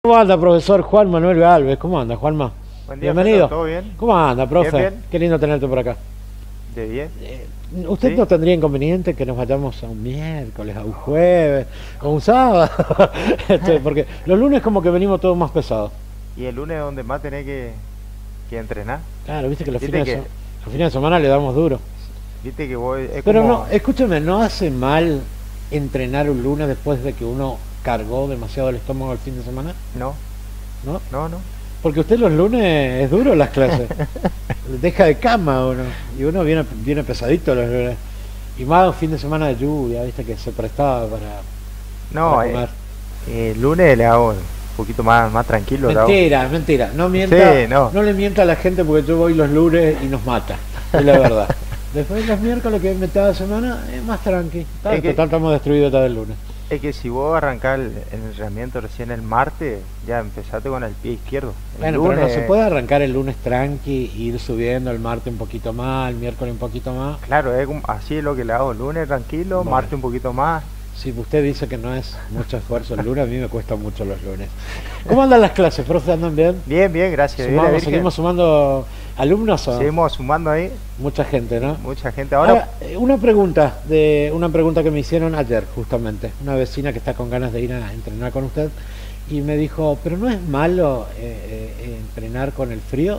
¿Cómo anda, profesor Juan Manuel Galvez? ¿Cómo anda, Juanma? Buen día, Bienvenido. Fernando, ¿todo bien? ¿Cómo anda, profe? Bien, bien. Qué lindo tenerte por acá. ¿De bien? ¿Usted ¿Sí? no tendría inconveniente que nos vayamos a un miércoles, a un jueves, o un sábado? Porque los lunes como que venimos todos más pesados. ¿Y el lunes donde más tenés que entrenar? Claro, viste que los Viste los fines de semana le damos duro. Viste que voy, es Pero como... no, escúcheme, ¿no hace mal entrenar un lunes después de que uno cargó demasiado el estómago el fin de semana? No, ¿No? no. Porque usted los lunes es duro las clases. Deja de cama uno. Y uno viene pesadito los lunes. Y más un fin de semana de lluvia, viste que se prestaba No, para comer. el lunes le hago un poquito más tranquilo. le hago. Mentira, mentira. No mienta, Sí, no. no le mienta a la gente porque yo voy los lunes y nos mata. Es la verdad. Después los miércoles que metada semana es más tranqui. Es que- Total estamos destruidos hasta el lunes. Es que si vos arrancás el entrenamiento recién el martes, ya empezaste con el pie izquierdo. El Bueno, pero no lunes, se puede arrancar el lunes tranqui, ir subiendo el martes un poquito más, el miércoles un poquito más. Claro, así es lo que le hago. El lunes tranquilo, Bueno. martes un poquito más. Si usted dice que no es mucho esfuerzo el lunes, a mí me cuesta mucho los lunes. ¿Cómo andan las clases, profe? ¿Andan bien? Bien, bien, gracias. Bien, la Virgen. Seguimos sumando alumnos o Seguimos sumando ahí. mucha gente, ¿no? Mucha gente. Ahora, Una pregunta que me hicieron ayer, justamente. Una vecina que está con ganas de ir a entrenar con usted y me dijo, pero no es malo entrenar con el frío.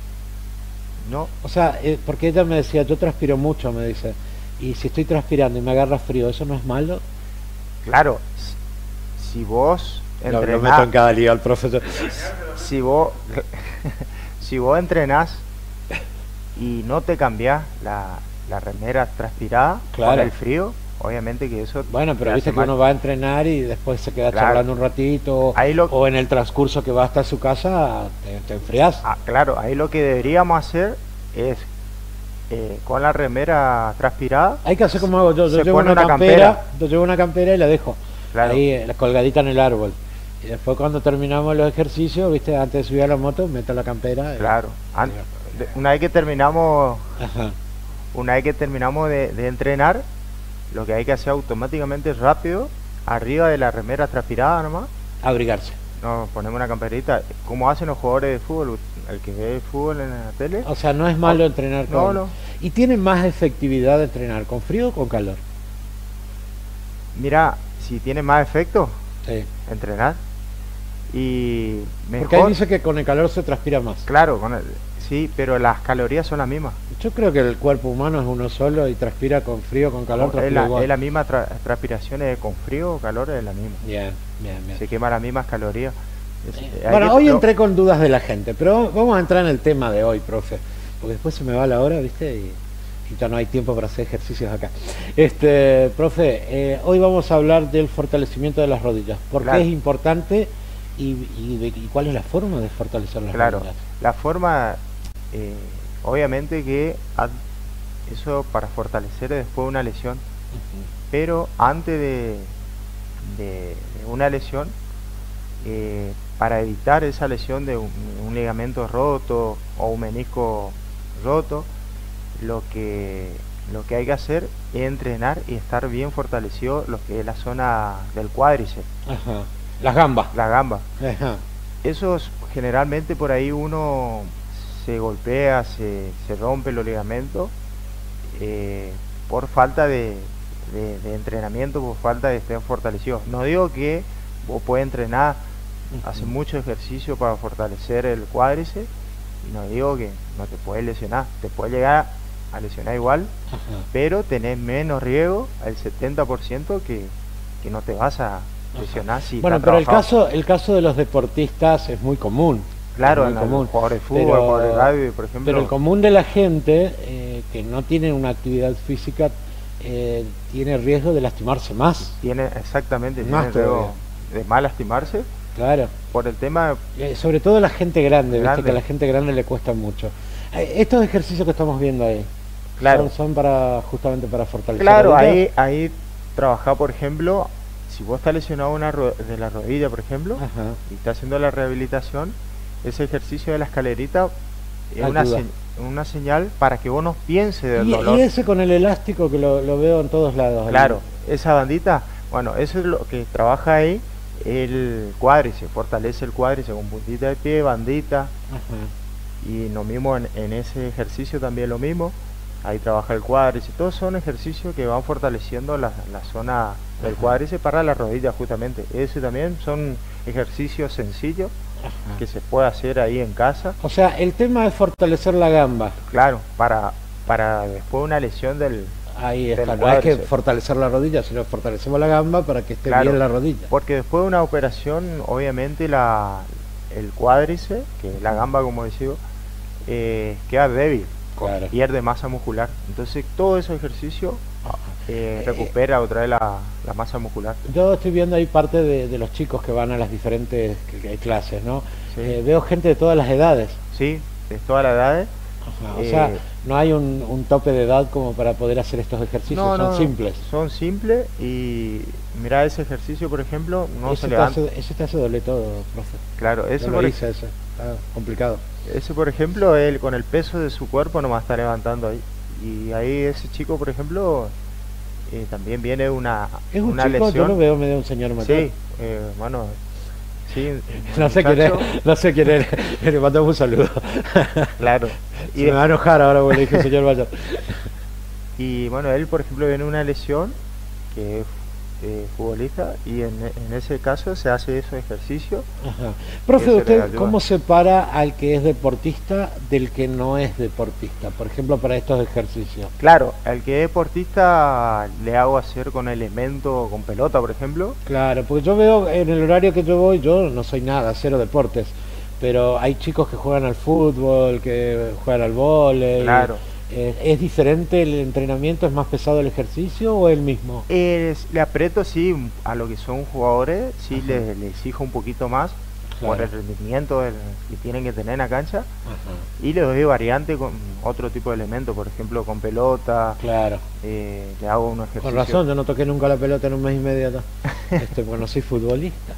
no. O sea, porque ella me decía, yo transpiro mucho, me dice, y si estoy transpirando y me agarra frío, ¿eso no es malo? Claro, si vos Lo meto en entrenás, cada liga al profesor. si vos, si vos entrenás y no te cambiás la remera transpirada Claro. con el frío, obviamente que eso Bueno, pero te viste hace que mal. uno va a entrenar y después se queda Claro. charlando un ratito, Ahí lo- o en el transcurso que va hasta su casa te enfriás. Ah, claro, ahí lo que deberíamos hacer es con la remera transpirada, Hay que hacer como hago yo, se llevo pone una una campera, campera. yo llevo una campera y la dejo Claro. ahí colgadita en el árbol. Y después cuando terminamos los ejercicios, viste, antes de subir a la moto, meto la campera. claro. Una vez que terminamos, Ajá. de entrenar, lo que hay que hacer automáticamente rápido, arriba de la remera transpirada nomás, Abrigarse. nos ponemos una camperita, como hacen los jugadores de fútbol, el que ve fútbol en la tele. O sea, no es malo entrenar con... No, no. ¿Y tiene más efectividad de entrenar con frío o con calor? Mira, si tiene más efecto, Sí. entrenar. Y Porque ahí mejor, dice que con el calor se transpira más. claro, sí, pero las calorías son las mismas. Yo creo que el cuerpo humano es uno solo y transpira con frío, con calor, Es transpira igual. la misma transpiración, con frío o calor es la misma. Bien, bien, bien. Se quema las mismas calorías. Hay Bueno, que- hoy no, entré con dudas de la gente, pero vamos a entrar en el tema de hoy, profe, porque después se me va la hora, ¿viste? Y ya no hay tiempo para hacer ejercicios acá. Profe, hoy vamos a hablar del fortalecimiento de las rodillas. ¿Por Claro. qué es importante y cuál es la forma de fortalecer las Claro, rodillas? la forma, obviamente que eso para fortalecer después de una lesión, Ujú. pero antes de una lesión, para evitar esa lesión de un ligamento roto o un menisco roto, lo que hay que hacer es entrenar y estar bien fortalecido lo que es la zona del cuádriceps, Ajá. Las gambas. la gamba. Ajá. Generalmente por ahí uno se golpea, se rompe los ligamentos por falta de entrenamiento, por falta de estar fortalecido. No digo que vos puedes entrenar, hacer mucho ejercicio para fortalecer el cuádriceps, y no digo que no te puedes lesionar, te puedes llegar a lesionar igual, Ajá. pero tenés menos riesgo, al 70% que no te vas a lesionar si Bueno, estás pero trabajando. el caso de los deportistas es muy común. Claro, es en muy el común. jugador de fútbol, Pero- jugador de rugby, por ejemplo. Pero el común de la gente que no tiene una actividad física tiene riesgo de lastimarse más. Tiene exactamente, Más tiene riesgo todavía. de mal lastimarse Claro. por el tema. Sobre todo la gente grande, viste Grande. que a la gente grande le cuesta mucho. Estos ejercicios que estamos viendo ahí Claro, son para justamente para fortalecer. claro, rodillas. ahí trabajar, por ejemplo, si vos estás lesionado de la rodilla, por ejemplo, Ajá. y estás haciendo la rehabilitación, ese ejercicio de la escalerita es Ayuda. una señal para que vos no pienses del dolor. Y ese con el elástico que lo veo en todos lados. Claro, esa bandita, bueno, eso es lo que trabaja ahí, El cuádriceps, fortalece el cuádriceps con puntita de pie, bandita. Ajá, Y lo mismo en ese ejercicio también lo mismo. Ahí trabaja el cuádriceps. Todos son ejercicios que van fortaleciendo la zona del ajá, cuádriceps para las rodillas justamente. Ese también son ejercicios sencillos ajá. que se puede hacer ahí en casa. O sea, el tema es fortalecer la gamba. Claro, para después una lesión Ahí del está, no es que cuádriceps. fortalecer la rodilla, sino fortalecemos la gamba para que esté Claro, bien la rodilla. porque después de una operación, obviamente el cuádriceps, que es la gamba como decía, queda débil, Claro. pierde masa muscular. Entonces todo ese ejercicio Eh, recupera otra vez la masa muscular. yo estoy viendo ahí parte de los chicos que van a las diferentes clases, ¿no? Sí, Veo gente de todas las edades. sí, de todas las edades. Ajá, o sea, Eh, no hay un tope de edad como para poder hacer estos ejercicios, no, son no, simples. son simples y mira ese ejercicio, por ejemplo, no se Ese levanta. ese te hace doler todo, profe. Claro, Yo lo hice ese, está complicado. ese por ejemplo, él con el peso de su cuerpo nomás está levantando ahí. Y ahí ese chico, por ejemplo, también viene Es un una chico, yo lo lesión. veo medio un señor mayor. Sí, bueno, sí, un No sé quién es, muchacho, no sé quién es, le mandamos un saludo. claro. Se Y, me va a enojar ahora porque le dije señor mayor. y bueno, él, por ejemplo, viene una lesión que es futbolista y en ese caso se hace esos ejercicios Ajá. que Profe, se le ¿usted ayuda. cómo separa al que es deportista del que no es deportista? Por ejemplo, para estos ejercicios. Claro, al que es deportista le hago hacer con elemento, con pelota, por ejemplo. Claro, porque yo veo en el horario que yo voy, yo no soy nada, cero deportes, pero hay chicos que juegan al fútbol, que juegan al vóley. Claro. ¿Es diferente el entrenamiento? ¿Es más pesado el ejercicio o el mismo? Le aprieto, sí, a lo que son jugadores, sí Ajá, le exijo un poquito más por claro. el rendimiento que tienen que tener en la cancha Ajá, y le doy variante con otro tipo de elementos, por ejemplo con pelota, claro. le hago unos Con ejercicios. razón, yo no toqué nunca la pelota en un mes y medio, ¿no? Porque no soy futbolista.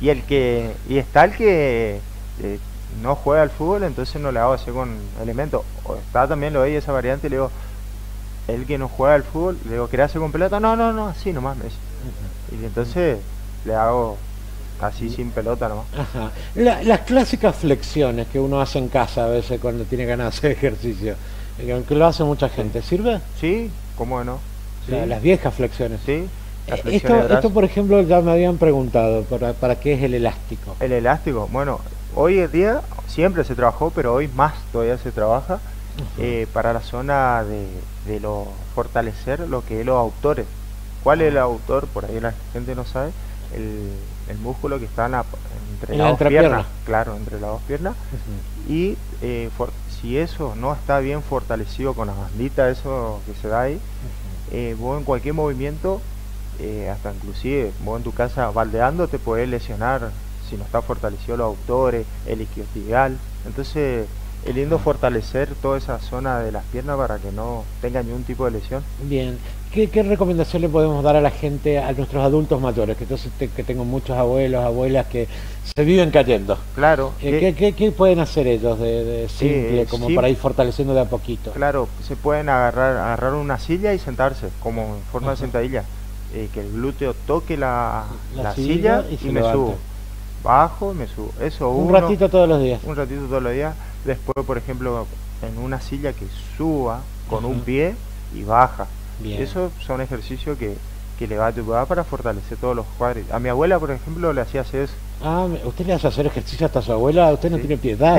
Y está el que no juega al fútbol, entonces no le hago así con elementos. O está también lo doy esa variante y le digo, el que no juega al fútbol, le digo, ¿querés hacer con pelota? No, no, no, así nomás me dice. Y entonces le hago así sin pelota nomás. Ajá. Las clásicas flexiones que uno hace en casa a veces cuando tiene ganas de hacer ejercicio, que lo hace mucha gente, ¿sirve? Sí, ¿cómo no? Sí, Las viejas flexiones. sí, la flexión de Esto, brazo. por ejemplo, ya me habían preguntado, ¿para qué es el elástico? El elástico, bueno, hoy en día siempre se trabajó, pero hoy más todavía se trabaja para la zona de fortalecer lo que es los autores. ¿Cuál es el autor? Por ahí la gente no sabe. El, el músculo que está entre En las la dos piernas, entrepierna. claro, entre las dos piernas. Ujú. Y si eso no está bien fortalecido con las banditas, eso que se da ahí, vos en cualquier movimiento, hasta inclusive vos en tu casa baldeando, te podés lesionar si no está fortalecido los autores, el isquiotibial. Entonces es lindo fortalecer toda esa zona de las piernas para que no tenga ningún tipo de lesión. Bien, ¿qué recomendación le podemos dar a la gente, a nuestros adultos mayores? Que entonces que tengo muchos abuelos, abuelas que se viven cayendo. Claro, ¿Qué pueden hacer ellos de simple, como sí, para ir fortaleciendo de a poquito? claro, se pueden agarrar una silla y sentarse, como en forma de Ajá. sentadilla. Que el glúteo toque La la silla silla y se y me levanta. subo. Bajo y me subo. Eso Un uno, ratito todos los días. un ratito todos los días. Después, por ejemplo, en una silla que suba con un Ajá. pie y baja. Bien. Esos son ejercicios que le va a ayudar para fortalecer todos los cuádriceps. A mi abuela, por ejemplo, le hacía hacer eso. Ah, ¿usted le hace hacer ejercicio hasta a su abuela? Usted no Sí. tiene piedad.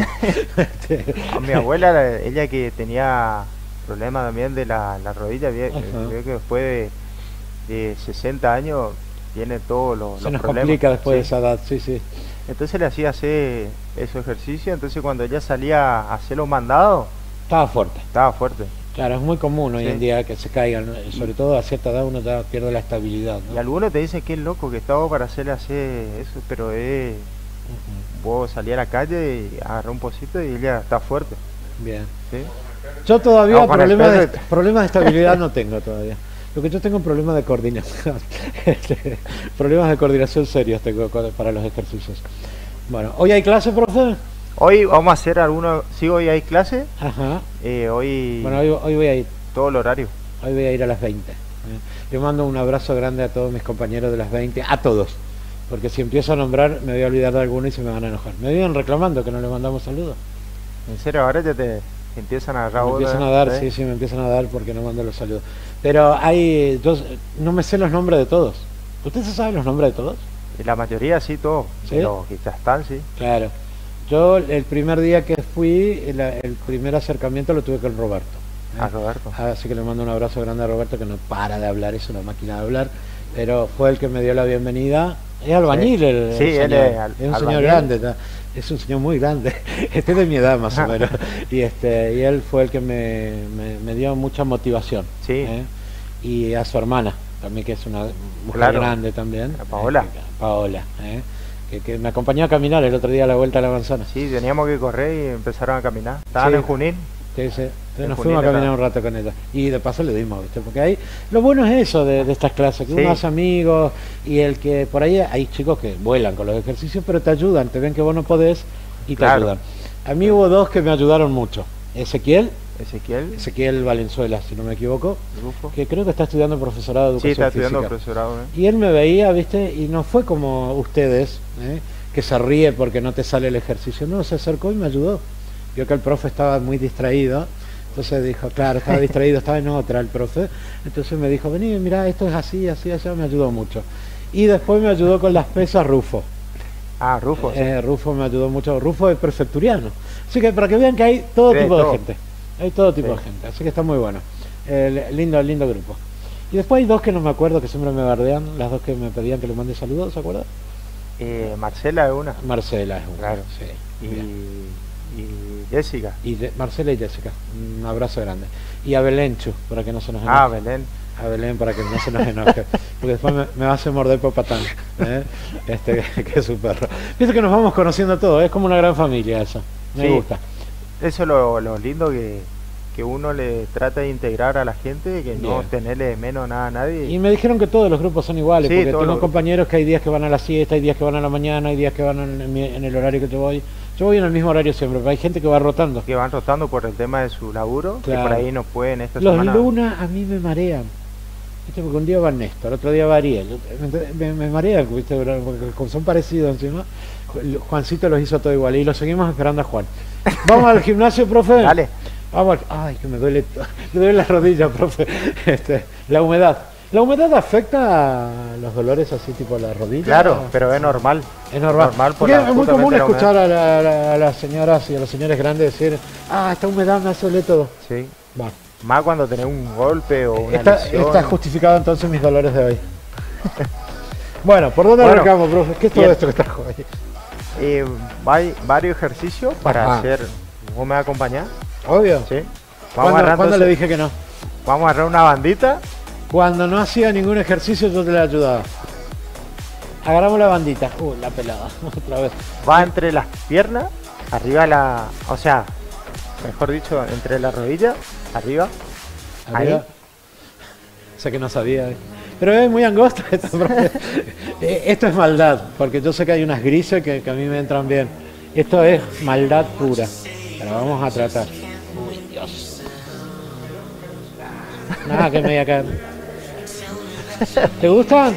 A mi abuela, ella que tenía problemas también de la rodilla, Ajá. vio que después de 60 años tiene todos Se los nos problemas. complica después de Sí. esa edad, sí, sí. Entonces le hacía hacer esos ejercicios, entonces cuando ella salía a hacer los mandados, Estaba fuerte. estaba fuerte. Claro, es muy común hoy Sí. en día que se caigan, ¿no? Sobre todo a cierta edad uno ya pierde la estabilidad, Y ¿no? algunos te dicen que es loco, que estaba para hacerle hacer eso, pero Ujú. vos salí a la calle y agarré un pocito y ella está fuerte. Bien. ¿Sí? Yo todavía No, con el peso- problemas de estabilidad no tengo todavía. Lo que yo tengo es problemas de coordinación. Problemas de coordinación serios tengo para los ejercicios. Bueno, ¿hoy hay clase, profe? Hoy vamos a hacer algunos, sí, hoy hay clase, Ajá. hoy Bueno, hoy voy a ir. todo el horario. Hoy voy a ir a las 20. Le mando un abrazo grande a todos mis compañeros de las 20, a todos. porque si empiezo a nombrar me voy a olvidar de alguno y se me van a enojar. Me vienen reclamando que no le mandamos saludos. En serio, ahora ya te empiezan a agarrar Me bola, empiezan a dar, ¿eh? sí, me empiezan a dar porque no mando los saludos. Pero yo no me sé los nombres de todos. ¿Usted se sabe los nombres de todos? Y la mayoría sí, todos. ¿Sí? Los que ya están, sí. Claro. Yo el primer día que fui, el primer acercamiento lo tuve con Roberto. A Roberto. Así que le mando un abrazo grande a Roberto, que no para de hablar, es una máquina de hablar, pero fue el que me dio la bienvenida. Es albañil, Sí. el Sí, señor. él es Es un señor albañil. grande, es un señor muy grande, este es de mi edad más o menos, y él fue el que me dio mucha motivación. Sí. Y a su hermana también, que es una mujer Claro. grande también, A Paola. Paola, que me acompañó a caminar el otro día a la vuelta a la manzana. Sí, teníamos que correr y empezaron a caminar. Estaban Sí. en Junín. Sí, sí. En Nos Junín fuimos a caminar acá. un rato con ella. Y de paso le dimos, ¿viste? Porque ahí lo bueno es eso de estas clases, que Sí. uno hace amigos y el que por ahí hay chicos que vuelan con los ejercicios, pero te ayudan, te ven que vos no podés y te Claro. ayudan. A mí hubo dos que me ayudaron mucho. Ezequiel, Ezequiel Valenzuela, si no me equivoco, Rufo. que creo que está estudiando profesorado de Sí, educación está estudiando física. profesorado. Y él me veía, ¿viste? Y no fue como ustedes, que se ríe porque no te sale el ejercicio. No, se acercó y me ayudó. Vio que el profe estaba muy distraído. Entonces dijo, claro, estaba distraído, estaba en otra el profe. Entonces me dijo, vení, mirá, esto es así, así, allá, me ayudó mucho. Y después me ayudó con las pesas Rufo. Ah, Rufo. Sí. Rufo me ayudó mucho. Rufo es prefecturiano. Así que para que vean que hay todo Sí, tipo todo. de gente. Hay todo tipo Sí. de gente. Así que está muy bueno. Lindo grupo. Y después hay dos que no me acuerdo, que siempre me bardean. Las dos que me pedían que le mande saludos, ¿se acuerdan? Marcela es una. Marcela es una. Claro. Sí. Bien. Y Jessica. Marcela y Jessica. Un abrazo grande. Y a Belenchu, para que no se nos enoje. Ah, Belén. A Belén, para que no se nos enoje. Porque después me va a hacer morder por patán. Que es su perro. Pienso que nos vamos conociendo todos. Es como una gran familia eso. Me Sí. gusta. Eso es lo lindo que uno le trata de integrar a la gente, que no Bien. tenerle menos nada a nadie. Y me dijeron que todos los grupos son iguales, Sí, porque todos tengo los- compañeros que hay días que van a la siesta, hay días que van a la mañana, hay días que van en el horario que yo voy. Yo voy en el mismo horario siempre, pero hay gente que va rotando. que van rotando por el tema de su laburo, Claro. que por ahí no pueden esta Los semana. lunas a mí me marean. ¿Viste? Porque un día va Néstor, otro día va Ariel. Me marean, ¿viste? Porque como son parecidos encima. Juancito los hizo todo igual y lo seguimos esperando a Juan. Vamos al gimnasio, profe. Dale. Vamos. Ay, que me duele la rodilla, profe. La humedad. ¿La humedad afecta a los dolores así tipo la rodilla? Claro, pero es normal. Es normal. Normal por Porque la- es muy común justamente la humedad. escuchar a las señoras y a los señores grandes decir, esta humedad me hace doler todo. Sí. Va. Más cuando tenés un golpe o una Está lesión. justificado entonces mis dolores de hoy. Bueno, ¿por dónde Bueno, arrancamos, profe? ¿Qué es todo bien. esto que trajo ahí? Hay varios ejercicios para Ajá. hacer. ¿Vos me vas a acompañar? Obvio. Sí. ¿Cuándo entonces- le dije que no? Vamos a agarrar una bandita. Cuando no hacía ningún ejercicio yo te le ayudaba. Agarramos la bandita. La pelada. Otra vez. Va entre las piernas, arriba o sea, mejor dicho, entre la rodilla, arriba. Arriba. Ahí. Sé que no sabía. Pero es muy angosta esto, profe. Esto es maldad, porque yo sé que hay unas grises que a mí me entran bien. Esto es maldad pura. Pero vamos a tratar. Uy, Dios. Nada, que me voy a caer. ¿Te gustan?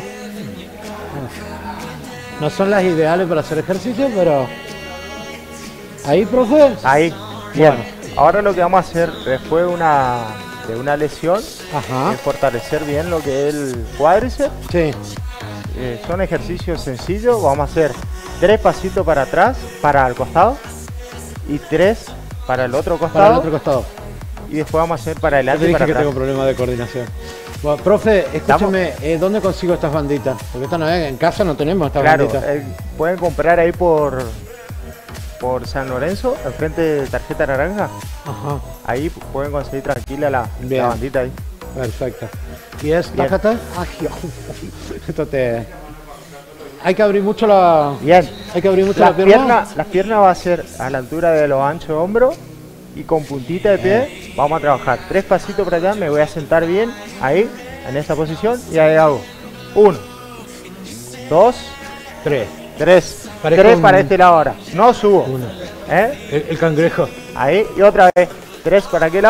No son las ideales para hacer ejercicio, pero... Ahí, profe. Ahí. Bien. Bueno. Ahora lo que vamos a hacer después de una lesión Ajá. es fortalecer bien lo que es el cuádriceps. Sí. Son ejercicios sencillos. Vamos a hacer 3 pasitos para atrás, para el costado, y 3 para el otro costado. Para el otro costado. Y después vamos a hacer para Yo adelante te y dije para que atrás. tengo problemas de coordinación. Bueno, profe, escúchame, ¿dónde consigo estas banditas? Porque en casa no tenemos estas Claro, banditas. pueden comprar ahí por San Lorenzo, enfrente de Tarjeta Naranja. Ajá, Ahí pueden conseguir tranquila la Bien. bandita ahí. perfecto. ¿Y es Bien. tajata? Ay, Dios. Esto te... Hay que abrir mucho la... Bien. Hay que abrir mucho la pierna. Las piernas va a ser a la altura de los anchos de hombro y con puntita de pie. Vamos a trabajar 3 pasitos para allá. Me voy a sentar bien ahí, en esta posición, y ahí hago 1, 2, 3. 3. Parezco 3 un- para este lado ahora. No subo. Uno. ¿Eh? El cangrejo. Ahí y otra vez. 3 para aquel lado.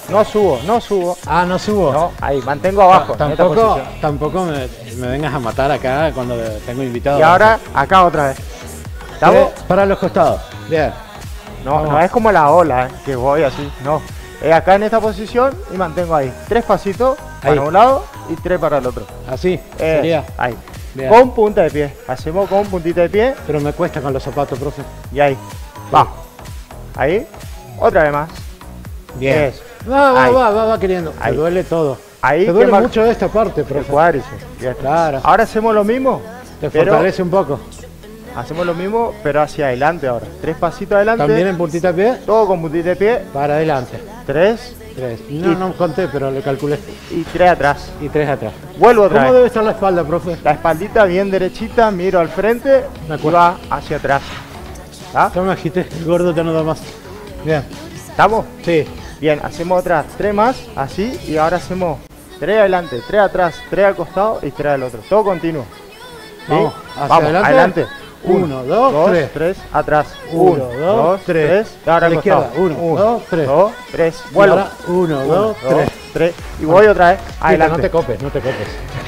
No subo, no subo. Ah, no subo. No, ahí, mantengo abajo. en esta Tampoco, posición. tampoco me vengas a matar acá cuando tengo invitados. Y ahora, acá otra vez. ¿Estamos? Para los costados. Bien. No, Vamos. no es como la ola, que voy así, no. Es acá en esta posición y mantengo ahí. 3 pasitos Ahí. para un lado y 3 para el otro. Así. Sería. Ahí. Bien. Con punta de pie. Hacemos con puntita de pie Pero me cuesta con los zapatos, profe. y ahí. Va. Ahí. Otra vez más. Bien. Eso. Va, Ahí. va queriendo. Ahí. Te duele todo. Ahí Te duele que mucho esta parte, el profe. cuádriceps. Bien. Claro. Ahora hacemos lo mismo. Te pero fortalece un poco. hacemos lo mismo, pero hacia adelante ahora. 3 pasitos adelante. También en puntita de pie. Todo con puntita de pie. Para adelante. 3 3. No conté, pero le calculé. y 3 atrás. Y 3 atrás. Vuelvo otra ¿Cómo vez. debe estar la espalda, profe? La espaldita bien derechita, miro al frente Me y acuerdo. va hacia atrás. ¿Está? Ya me agité, el gordo ya no da más. Bien. ¿Estamos? Sí. Bien, hacemos otras 3 más, así, y ahora hacemos 3 adelante, 3 atrás, 3 al costado y 3 al otro. Todo continuo. ¿Sí? Vamos, hacia Vamos, adelante. adelante. 1, 2, 3. 3, atrás. 1, 2, 3. Ahora A al la izquierda. costado. 1, 2, 3. 2, 3. Vuelvo. 1, 2, 3. Y voy otra vez. Adelante. No te copes, no te copes.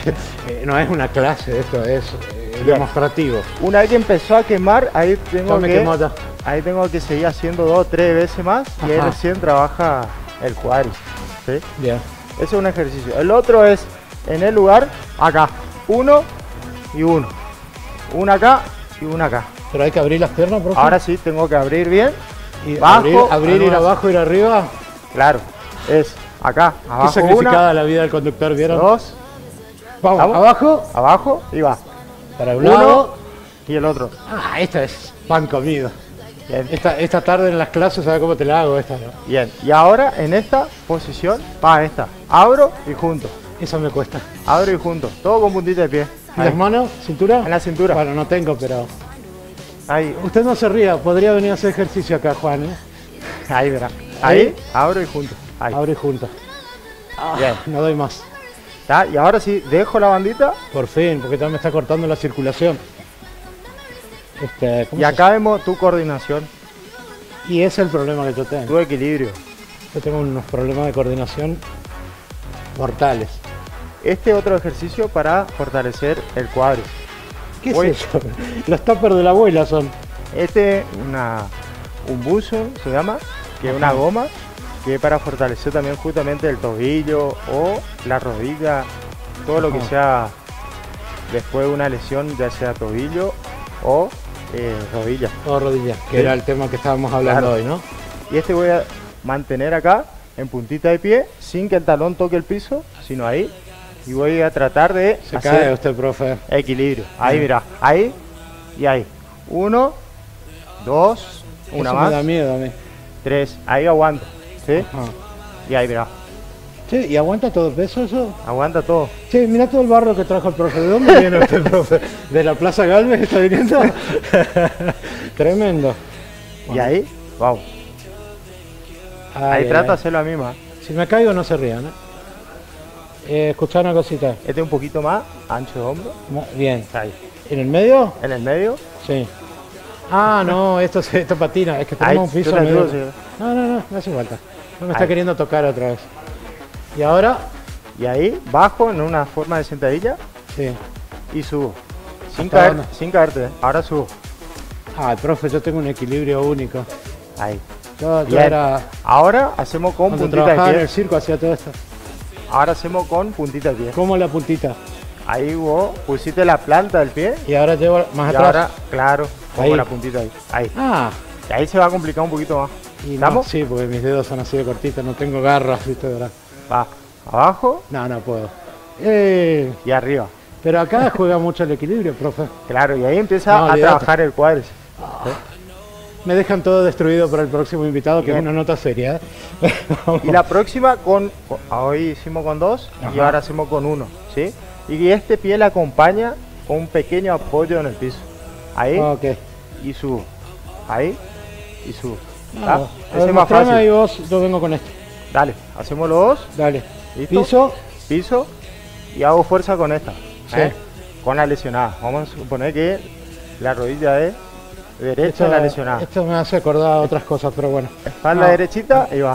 No es una clase, esto es Bien. demostrativo. Una vez que empezó a quemar, ahí tengo Ya me que quemó ya. ahí tengo que seguir haciendo 2 o 3 veces más y ahí Ajá. recién trabaja el cuádriceps. ¿Sí? Bien. Ese es un ejercicio. El otro es en el lugar, acá. 1 y 1. Una acá y una acá. Pero hay que abrir las piernas, profe. Ahora sí, tengo que abrir bien. y bajo, abrir, ir algunas- abajo, ir arriba. Claro. Es acá, Qué abajo sacrificada una, la vida del conductor, ¿vieron? 2, Vamos, ¿Vamos? abajo, abajo y va. para un Uno. lado. Y el otro. Ah, esta es pan comido. Bien. Esta tarde en las clases, ¿sabes cómo te la hago esta? ¿No? Bien. Y ahora en esta posición, va esta. Abro y junto. Eso me cuesta. Abro y junto. Todo con puntita de pie. Ahí. ¿Las manos? ¿Cintura? En la cintura. Bueno, no tengo, pero... Ahí. Usted no se ría, podría venir a hacer ejercicio acá, Juan, ¿eh? Ahí verá. Ahí. Abro y junto. Ahí. Abre juntos. Bien. No doy más. ¿Está? Y ahora sí, dejo la bandita. Por fin, porque ya me está cortando la circulación. ¿Cómo Y se- acá vemos tu coordinación, Y ese es el problema que yo tengo. tu equilibrio. Yo tengo unos problemas de coordinación mortales. Este otro ejercicio para fortalecer el cuádriceps. ¿Qué es Voy- eso? Los tuppers de la abuela son. Este un buzo se llama, que es una Ajá. goma, que es para fortalecer también justamente el tobillo o la rodilla, todo lo que Ajá. sea después de una lesión, ya sea tobillo o rodilla. O rodillas, que Sí. era el tema que estábamos hablando Claro. hoy, ¿no? Y este voy a mantener acá en puntita de pie sin que el talón toque el piso, sino ahí. Y voy a tratar de Se hacer cae usted, profe. equilibrio. Ahí, Bien. mira, ahí y ahí. 1, 2, una Eso más, me da miedo a mí. 3, ahí aguanto. ¿Sí? Ajá. Y ahí, mira, Sí, ¿y aguanta todo el peso eso? aguanta todo. Sí, mira todo el barro que trajo el profe. ¿De dónde viene usted, profe? ¿De la Plaza Galvez está viniendo? Tremendo. Y ahí, vamos. Ahí Ay, trato de ay. hacer la misma. Si me caigo no se rían, escuchá una cosita. Este un poquito más, ancho de hombro. Bien. Ahí. ¿En el medio? En el medio. Sí. Ah, no, esto patina. Es que Ahí, tenemos un piso yo te medio... ayudo, sí. No hace falta. No me está Ahí. queriendo tocar otra vez. ¿Y ahora? Y ahí, bajo en una forma de sentadilla Sí. y subo. Sin ¿Hasta caer, dónde? sin caerte. Ahora subo. Ah, profe, yo tengo un equilibrio único. Ahí. Yo Bien. era... Ahora hacemos con Cuando puntita trabajaba de en pie. el circo hacía todo esto. Ahora hacemos con puntita de pie. Como la puntita. Ahí vos pusiste la planta del pie Y ahora llevo más y atrás. ahora, claro, pongo Ahí. la puntita ahí. Ahí. Ah, Y ahí se va a complicar un poquito más. y no, ¿Estamos? sí, porque mis dedos son así de cortitos, no tengo garras, ¿viste? ¿Verdad? Va. Abajo No puedo. y arriba. Pero acá juega mucho el equilibrio, profe. Claro, y ahí empieza No, a olvídate. trabajar el cuádriceps. Me dejan todo destruido para el próximo invitado, que Bien. es una nota seria. ¿eh? Y la próxima hoy hicimos con 2 y Ajá. ahora hacemos con 1, ¿sí? Y este pie le acompaña con un pequeño apoyo en el piso. Ahí Ok. y subo. Ahí y subo. ¿Tá? Ah, a Ese ver, es más mostrame fácil. ahí vos, yo vengo con esto. Dale, hacemos los dos, Dale. ¿listo? Piso. Piso y hago fuerza con esta. Sí. Con la lesionada. Vamos a suponer que la rodilla es derecha Esto, en la lesionada. esto me hace acordar a otras cosas, pero bueno. Espalda No. derechita y va.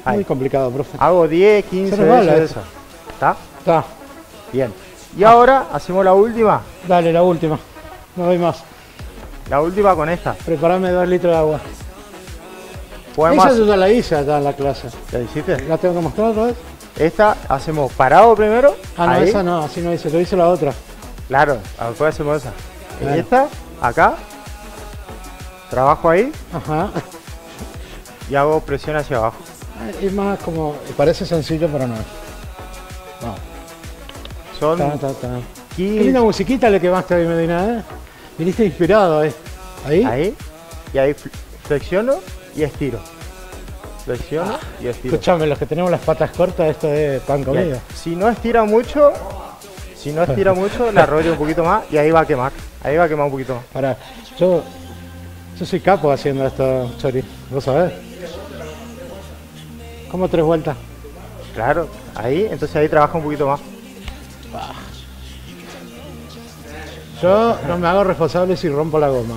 Ahí. muy complicado, profe. Hago 10, 15 Se nos va veces la- eso. ¿Está? Está, Bien. Y ahora hacemos la última. dale, la última. No doy más. La última con esta. Preparame 2 litros de agua. Podemos Esa yo ya la hice acá en la clase. ¿La hiciste? ¿La tengo que mostrar otra vez? Esta hacemos parado primero. Ah, no, ahí. esa no, así no hice, lo hice la otra. Claro, después hacemos esa. Claro. Esta, acá. Trabajo ahí Ajá. y hago presión hacia abajo. Es más como, parece sencillo, pero no es. No. Son Ta, ta, ta. 15 Qué linda musiquita le quemaste hoy, Medina, ¿eh? Viniste inspirado, ¿eh? Ahí. ahí. Y ahí flexiono y estiro. Flexiono y estiro. Escuchame, los que tenemos las patas cortas, esto es pan Y ahí. comido. Si no estira mucho, la arroyo un poquito más y ahí va a quemar. Ahí va a quemar un poquito más. Para, yo soy capo haciendo esto, Chori. ¿Vos sabés? ¿Cómo 3 vueltas? Claro, ahí, entonces ahí trabaja un poquito más. Yo no me hago responsable si rompo la goma,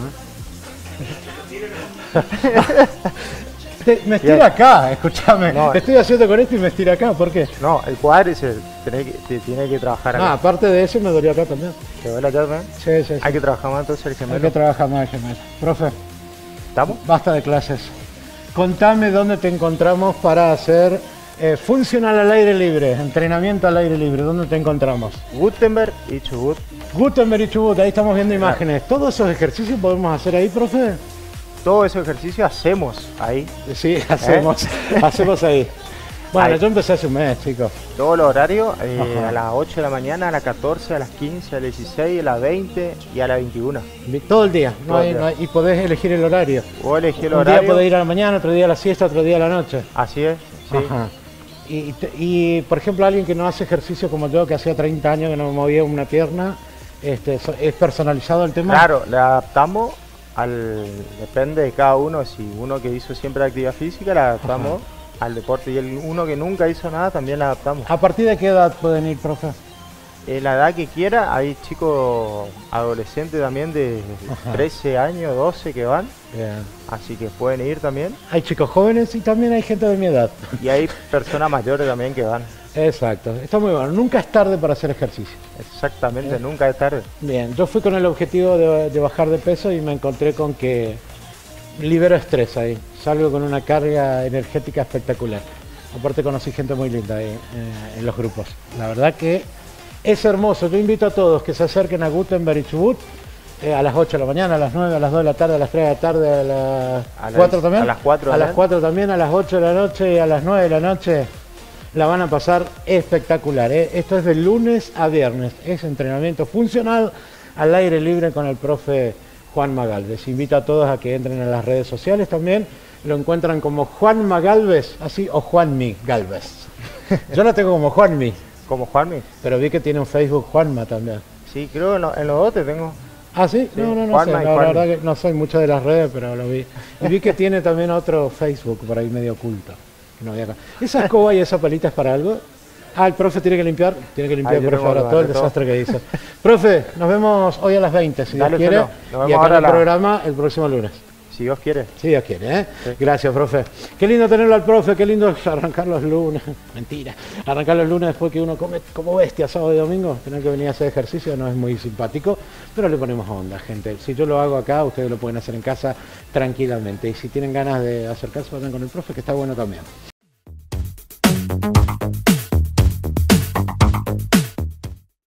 ¿eh? Me estira Bien. acá, escúchame. No, Estoy haciendo con esto y me estira acá, ¿por qué? No, el cuádriceps tiene que trabajar Ah, acá. aparte de eso me dolió acá también. ¿Te duele acá también? Sí, sí, sí. Hay que trabajar más entonces el Hay gemelo. que trabajar más, gemelo. Profe, ¿Estamos? basta de clases. Contame dónde te encontramos para hacer funcional al aire libre, entrenamiento al aire libre. ¿Dónde te encontramos? Gutenberg y Chubut. Gutenberg y Chubut, ahí estamos viendo imágenes. ¿Todos esos ejercicios podemos hacer ahí, profe? Todo ese ejercicio hacemos ahí. Sí, hacemos ahí. Bueno, Ahí. yo empecé hace un mes, chicos. Todos los horarios, Ajá. a las 8 de la mañana, a las 14, a las 15, a las 16, a las 20 y a las 21. Todo el día, Todo el día. no hay- y podés elegir el horario. O elegí el Un día horario. podés ir a la mañana, otro día a la siesta, otro día a la noche. Así es, sí. Ajá. Y, por ejemplo, alguien que no hace ejercicio como yo, que hacía 30 años que no me movía una pierna, ¿es personalizado el tema? Claro, le adaptamos depende de cada uno. Si uno que hizo siempre actividad física, le adaptamos al deporte. Y uno que nunca hizo nada, también le adaptamos. ¿A partir de qué edad pueden ir, profe? La edad que quiera, hay chicos adolescentes también de Ajá. 13 años, 12 que van. Bien. Así que pueden ir también. Hay chicos jóvenes y también hay gente de mi edad. Y hay personas mayores también que van. Exacto, está muy bueno. Nunca es tarde para hacer ejercicio. Exactamente, nunca es tarde. Bien, yo fui con el objetivo de bajar de peso y me encontré con que libero estrés ahí. Salgo con una carga energética espectacular. Aparte conocí gente muy linda ahí, en los grupos. La verdad que es hermoso. Yo invito a todos que se acerquen a Gutenberg y Chubut a las 8 de la mañana, a las 9, a las 2 de la tarde, a las 3 de la tarde, a las A las- 4 también. a las 4 a las también. 4 también, a las 8 de la noche y a las 9 de la noche. La van a pasar espectacular, ¿eh? Esto es de lunes a viernes. Es entrenamiento funcional al aire libre con el profe Juan Magalvez. Invito a todos a que entren a las redes sociales también. Lo encuentran como Juan Magalvez, así, o Juanmi Galvez. Yo lo tengo como Juanmi, Como Juanmi. pero vi que tiene un Facebook Juanma también. Sí, creo que en los dos te tengo. ¿Ah, sí? Sí, No sé. Juanma y La Juanmi. verdad que no soy mucho de las redes, pero lo vi. Y vi que tiene también otro Facebook por ahí medio oculto. Que no había acá. ¿Esa escoba y esa palita es para algo? Ah, el profe tiene que limpiar Yo por tengo favor, que todo el barrer todo. desastre que hizo. Profe, nos vemos hoy a las 20, si Dale, Dios quiere. Felo. Nos vemos Y acá ahora en el a la- programa el próximo lunes. Si Dios quiere. Si Dios quiere, ¿eh? Sí. Gracias, profe. Qué lindo tenerlo al profe, qué lindo arrancar los lunes. Mentira. Arrancar los lunes después que uno come como bestia sábado y domingo. Tener que venir a hacer ejercicio no es muy simpático, pero le ponemos onda, gente. Si yo lo hago acá, ustedes lo pueden hacer en casa tranquilamente. Y si tienen ganas de acercarse, vayan con el profe, que está bueno también.